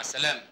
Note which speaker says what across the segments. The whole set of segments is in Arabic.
Speaker 1: السلامة.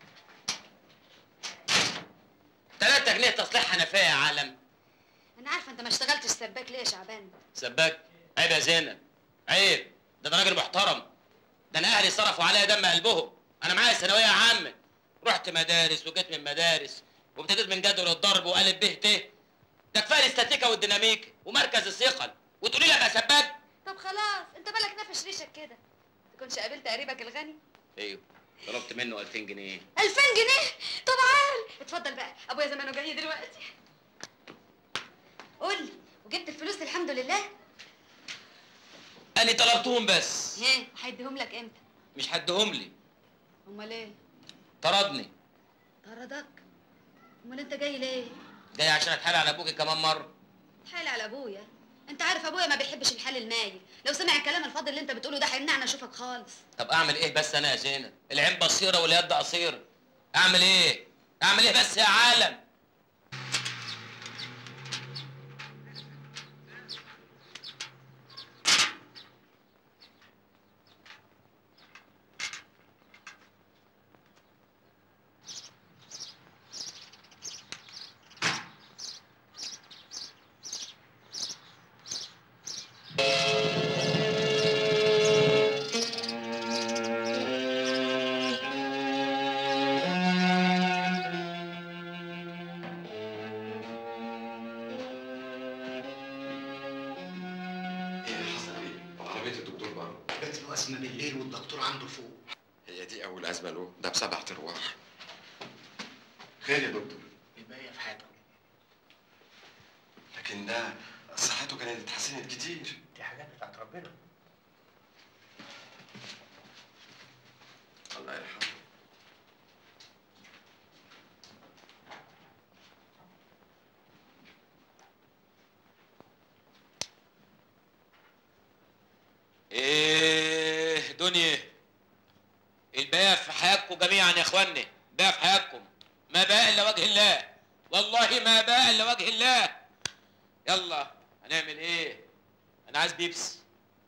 Speaker 1: 3 جنيه تصليح حنفية يا عالم.
Speaker 2: انا عارفه انت ما اشتغلتش سباك ليه يا شعبان؟
Speaker 1: سباك؟ عيب يا زينب، عيب. ده انا راجل محترم. ده انا اهلي صرفوا عليا دم قلبهم. انا معايا ثانويه عامه، رحت مدارس وجيت من مدارس وابتديت من جدول الضرب وقالب ب ت. ده كفايه الاستاتيكا والديناميكا ومركز الثقل وتقولي لي ابقى سباك؟
Speaker 2: طب خلاص انت بالك نافش ريشك كده. تكونش قابلت قريبك الغني؟
Speaker 1: ايوه، طلبت منه 2000 جنيه.
Speaker 2: 2000 جنيه؟ طب عال، اتفضل بقى، ابويا زمانه جاي دلوقتي. قول لي، وجبت الفلوس الحمد لله؟
Speaker 1: انا طلبتهم بس.
Speaker 2: ايه هيديهم لك امتى؟
Speaker 1: مش هديهم لي.
Speaker 2: امال ايه؟
Speaker 1: طردني.
Speaker 2: طردك؟ امال انت جاي ليه؟
Speaker 1: جاي عشان اتحايل على ابوكي كمان مره.
Speaker 2: اتحايل على ابويا؟ انت عارف ابويا ما بيحبش الحال المايل، لو سمع الكلام الفاضي اللي انت بتقوله ده هيمنعنا اشوفك خالص.
Speaker 1: طب اعمل ايه بس انا يا زينب؟ العين بصيره واليد قصيره. اعمل ايه؟ اعمل ايه بس يا عالم؟
Speaker 3: أزمة بالليل والدكتور عنده فوق.
Speaker 4: هي دي أول أزمة له، ده ب7 أرواح. خير يا دكتور؟
Speaker 3: الباقية في حياته.
Speaker 4: لكن ده صحته كانت اتحسنت كتير.
Speaker 3: دي حاجات بتاعت ربنا.
Speaker 4: الله يرحمه.
Speaker 1: ايه دنيا، الباقي في حياتكم جميعا يا اخواني، باقي في حياتكم، ما باقي الا وجه الله، والله ما باقي الا وجه الله. يلا هنعمل ايه؟ انا عايز بيبس.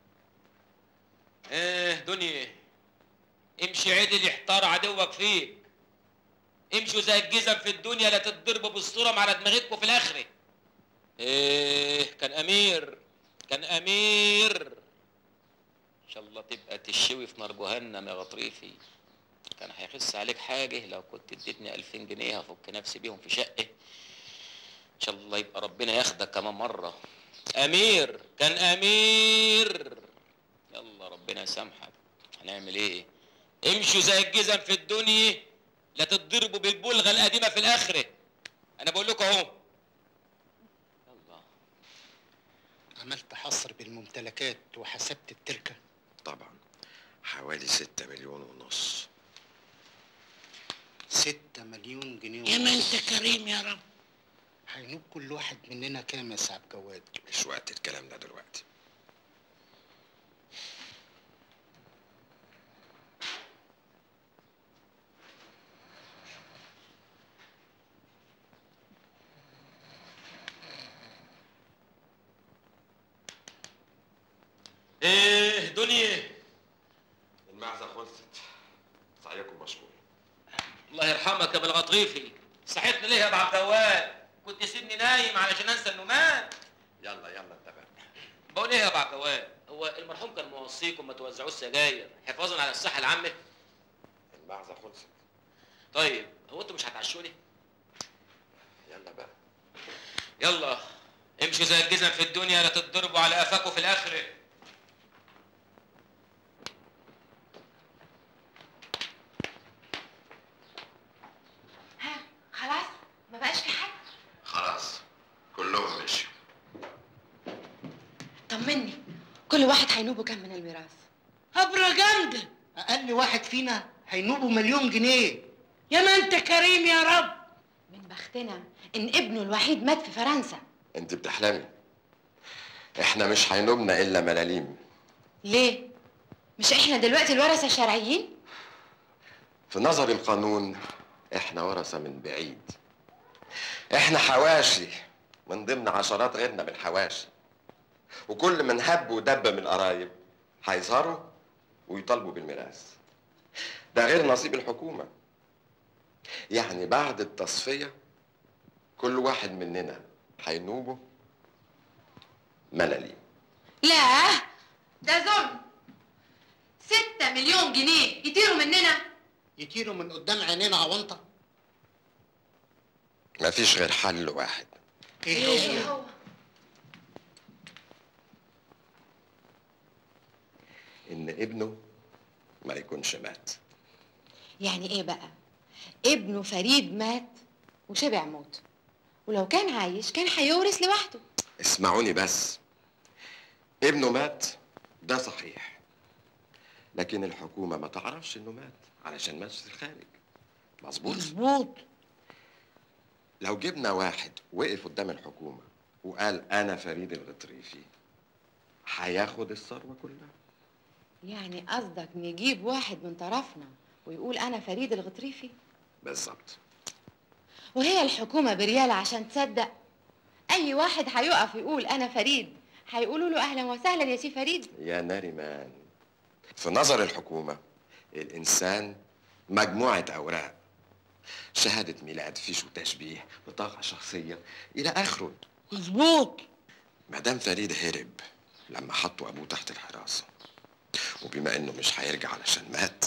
Speaker 1: ايه دنيا، امشي عدل يحتار عدوك فيك. امشوا زي الجزم في الدنيا، لا تتضربوا بالصورة على دماغتكم في الاخره. ايه كان امير، كان امير. ان شاء الله تبقى تشوي في نار جهنم يا غطريفي. كان هيخس عليك حاجه لو كنت اديتني 2000 جنيه هفك نفسي بيهم في شقه. ان شاء الله يبقى ربنا ياخدك كمان مره. امير، كان امير. يلا ربنا يسامحك. هنعمل ايه؟ امشوا زي الجزم في الدنيا، لا تتضربوا بالبلغه القديمه في الاخره. انا بقول لكم اهو. يلا.
Speaker 3: عملت حصر بالممتلكات وحسبت التركه؟
Speaker 4: طبعا حوالي 6 مليون ونص.
Speaker 3: 6 مليون جنيه ونص.
Speaker 5: يا ما انت كريم يا رب.
Speaker 3: هينوب كل واحد مننا كام يا سعد جواد؟
Speaker 4: مش وقت الكلام ده دلوقتي.
Speaker 1: ايه دنيا،
Speaker 4: المعزة خلصت. سعيكم مشكور.
Speaker 1: الله يرحمك يا بالغطريفي. صحيتني ليه يا ابو عبد الجواد؟ كنت سيبني نايم علشان انسى انه مات.
Speaker 4: يلا يلا انت بقى.
Speaker 1: بقول ايه يا ابو عبد الجواد؟ هو المرحوم كان موصيكم ما توزعوش سجاير حفاظا على الصحه العامه؟
Speaker 4: المعزة خلصت.
Speaker 1: طيب هو انتوا مش هتعشوني؟
Speaker 4: يلا بقى.
Speaker 1: يلا امشوا زي الجزم في الدنيا، لا تتضربوا على قفاكوا في الاخره.
Speaker 2: ها خلاص ما بقاش في حد؟
Speaker 4: خلاص كلهم مشوا.
Speaker 2: طمني، كل واحد هينوبه كام من الميراث؟
Speaker 5: هبرة جامدة.
Speaker 3: اقل واحد فينا هينوبه 1,000,000 جنيه.
Speaker 5: يا ما انت كريم يا رب.
Speaker 2: من بختنا ان ابنه الوحيد مات في فرنسا.
Speaker 4: انت بتحلمي. احنا مش هينوبنا الا ملاليم.
Speaker 2: ليه؟ مش احنا دلوقتي الورثه الشرعيين؟
Speaker 4: في نظر القانون احنا ورثة من بعيد. احنا حواشي من ضمن عشرات غيرنا من حواشي، وكل من هب ودب من القرايب هيظهروا ويطالبوا بالميراث. ده غير نصيب الحكومة. يعني بعد التصفية كل واحد مننا هينوبه ملاليم.
Speaker 6: لا، ده ظلم. 6 مليون جنيه يطيروا مننا.
Speaker 3: يطيروا من قدام عينينا عوانطه.
Speaker 4: مفيش غير حل واحد.
Speaker 3: ايه هو؟
Speaker 4: إن ابنه ما يكونش مات.
Speaker 6: يعني ايه بقى؟ ابنه فريد مات وشبع موت، ولو كان عايش كان هيورث لوحده.
Speaker 4: اسمعوني بس، ابنه مات ده صحيح، لكن الحكومة ما تعرفش إنه مات علشان مات في الخارج. مظبوط؟
Speaker 5: مظبوط.
Speaker 4: لو جبنا واحد وقف قدام الحكومة وقال أنا فريد الغطريفي هياخد الثروة كلها.
Speaker 6: يعني قصدك نجيب واحد من طرفنا ويقول انا فريد الغطريفي؟
Speaker 4: بالظبط.
Speaker 6: وهي الحكومة بريالة عشان تصدق؟ اي واحد هيقف يقول انا فريد هيقولوا له اهلا وسهلا يا سي فريد.
Speaker 4: يا ناريمان، في نظر الحكومة الإنسان مجموعة أوراق، شهادة ميلاد، فيش وتشبيه، بطاقة شخصية إلى آخره.
Speaker 5: مظبوط.
Speaker 4: مدام فريد هرب لما حطوا أبوه تحت الحراسة، وبما إنه مش هيرجع علشان مات،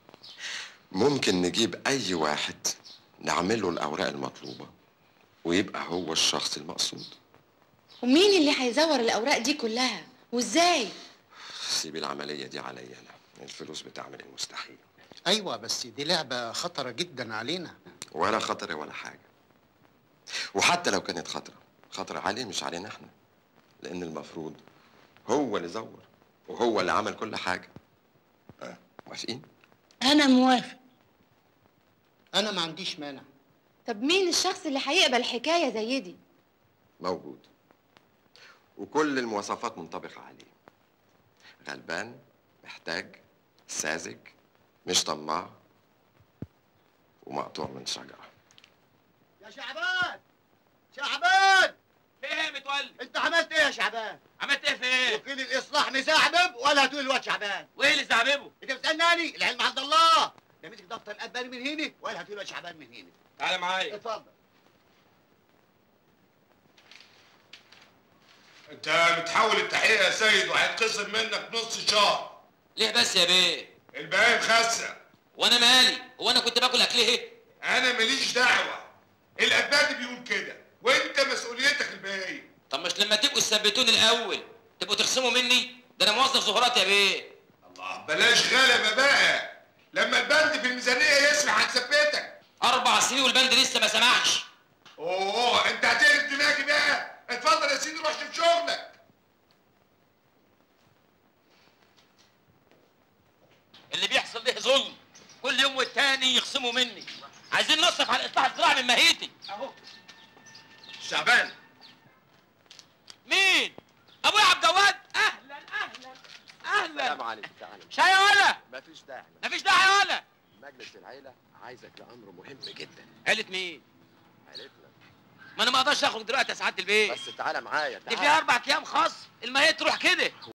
Speaker 4: ممكن نجيب أي واحد نعمل له الأوراق المطلوبة ويبقى هو الشخص المقصود.
Speaker 6: ومين اللي هيزور الاوراق دي كلها وازاي؟
Speaker 4: سيب العملية دي عليا أنا، الفلوس بتعمل المستحيل.
Speaker 3: ايوه بس دي لعبه خطره جدا علينا.
Speaker 4: ولا خطر ولا حاجة، وحتى لو كانت خطر عليه مش علينا احنا، لأن المفروض هو اللي زور وهو اللي عمل كل حاجة. موافقين؟
Speaker 5: انا موافق.
Speaker 3: انا ما عنديش مانع.
Speaker 6: طب مين الشخص اللي هيقبل حكاية زي دي؟
Speaker 4: موجود، وكل المواصفات منطبقة عليه. غلبان، محتاج، ساذج، مش طماع، ومقطوع من شجرة.
Speaker 7: يا شعبان! شعبان!
Speaker 1: في ايه متولي؟
Speaker 7: انت عملت ايه يا شعبان؟
Speaker 1: عملت ايه في ايه؟
Speaker 7: وكيل الاصلاح مزعبب ولا هتقول الواد شعبان؟
Speaker 1: وايه اللي زعببه؟
Speaker 7: انت بتسالني؟ العلم عند الله. ده مسك دفتر الاباني من هنا ولا هتقول الواد شعبان من هنا.
Speaker 1: تعالى معايا.
Speaker 7: اتفضل.
Speaker 8: انت بتحاول التحقيق يا سيد وهيتخصم منك نص شهر.
Speaker 1: ليه بس يا بيه؟
Speaker 8: الباقي مخسر.
Speaker 1: وانا مالي؟ هو انا كنت باكل اكل ايه؟
Speaker 8: انا ماليش دعوه، الابنادي بيقول كده وانت مسؤوليتك الباقيه.
Speaker 1: طب مش لما تبقوا تثبتوني الاول تبقوا تخصموا مني؟ ده انا موظف زهورات يا بيه.
Speaker 8: الله، بلاش غلبه بقى، لما البند في الميزانيه يسمح هنثبتك.
Speaker 1: 4 سنين والبند لسه ما سمحش.
Speaker 8: اوه انت هتقلب دماغي بقى. اتفضل يا سيدي روح شوف شغلك.
Speaker 1: اللي بيحصل ده ظلم، كل يوم والتاني يخصموا مني. عايزين نصرف على الاصلاح الزراعي من ماهيتي.
Speaker 8: اهو شعبان.
Speaker 1: مين؟ ابويا عبد الجواد. اهلا اهلا اهلا.
Speaker 4: السلام عليكم. تعالى.
Speaker 1: شاي يا ولا؟
Speaker 4: مفيش داعي،
Speaker 1: مفيش داعي يا ولا.
Speaker 4: مجلس العيلة عايزك لأمر مهم جدا.
Speaker 1: عيلة مين؟
Speaker 4: عيلتنا.
Speaker 1: ما انا ما اقدرش اخرج دلوقتي يا سعاده البيت.
Speaker 4: بس تعالى معايا،
Speaker 1: دي
Speaker 4: تعالى.
Speaker 1: فيها 4 ايام خاص، الماهيه تروح كده.